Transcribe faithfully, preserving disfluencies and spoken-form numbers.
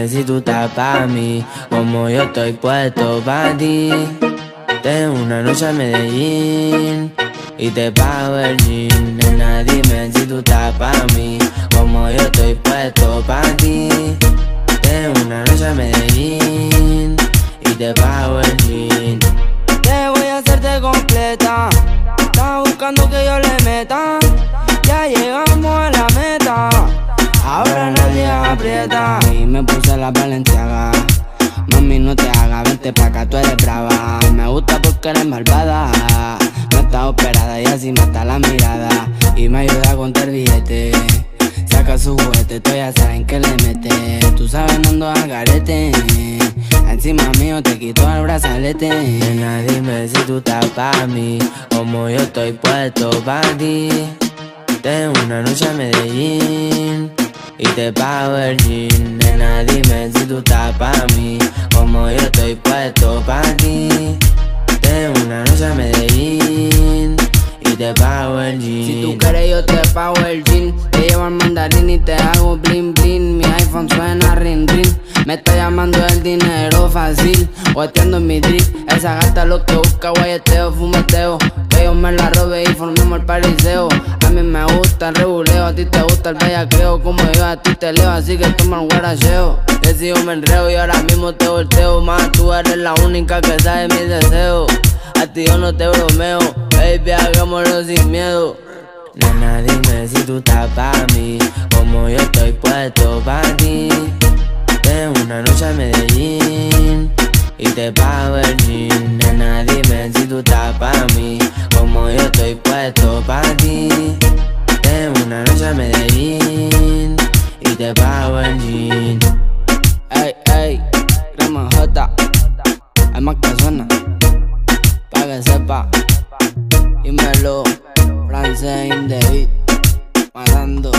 dime si tú estás pa' mí, como yo estoy puesto pa' ti. Tengo una noche a Medellín y te pago el jean. Nena, dime si tú estás pa' mí, como yo estoy puesto pa' ti. Tengo una noche a Medellín y te pago el jean. Te voy a hacerte completa. Estás buscando que yo le meta. Ya llegamos a la meta. Ahora nadie aprieta. Y me puse la Balenciaga. Mami, no te hagas, vente pa' acá, tú eres brava. Me gusta porque eres malvada. No está operada y así mata la mirada. Y me ayuda a contar billetes. Saca su juguete, tú ya saben que le mete. Tú sabes, no ando al garete. Encima mío te quito el brazalete. Nena, dime si tú estás pa' mí, como yo estoy puesto pa' ti. Tengo una noche a Medellín y te pago el jean. Nena, dime si tú estás pa' mí, como yo estoy puesto pa' ti. Tengo una noche a Medellín y te pago el jean. Si tú quieres yo te pago el jean. Te llevo al mandarín y te hago blin blin. Mi iPhone suena rin rin. Me está llamando el dinero fácil, guateando en mi drip. Esa gata lo que busca, guayeteo, fumeteo. Que yo me la robe y formemos el pariseo. A mí me gusta el rebuleo, a ti te gusta el bellaqueo. Como yo a ti te leo, así que toma el guaracheo. Decido me enreo y ahora mismo te volteo. Más tú eres la única que sabe mis deseos. A ti yo no te bromeo, baby, hagámoslo sin miedo. Nena, dime si tú estás pa' mí, como yo estoy puesto pa' ti. Tengo una noche a Medellín y te pago el jean. Nena, dime si tú estás pa' mí, como yo estoy puesto pa' ti. Tengo una noche a Medellín y te pago el jean. Ey, ey, crema J, hay más que suena, pa' que sepa. Dímelo, francés in the beat, matando.